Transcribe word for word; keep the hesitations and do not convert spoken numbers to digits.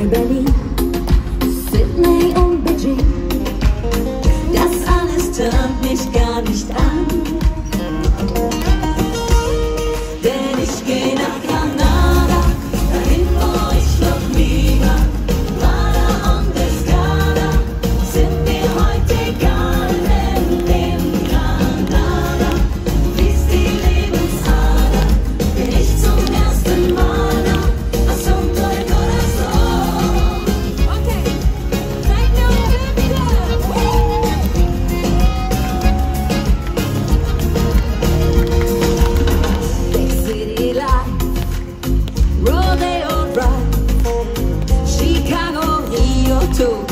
Berlin, Sydney und Beijing. Das alles tönt mich gar nicht an, denn ich geh nach Granada, dahin wo ich noch nie war. Rada und Escada sind mir heute egal, denn in Granada fließt die Lebensader, bin ich zum ersten Mal da, Asunto el Corazón. Okay, right now we're Big city life, rodeo drive, Chicago, Rio too.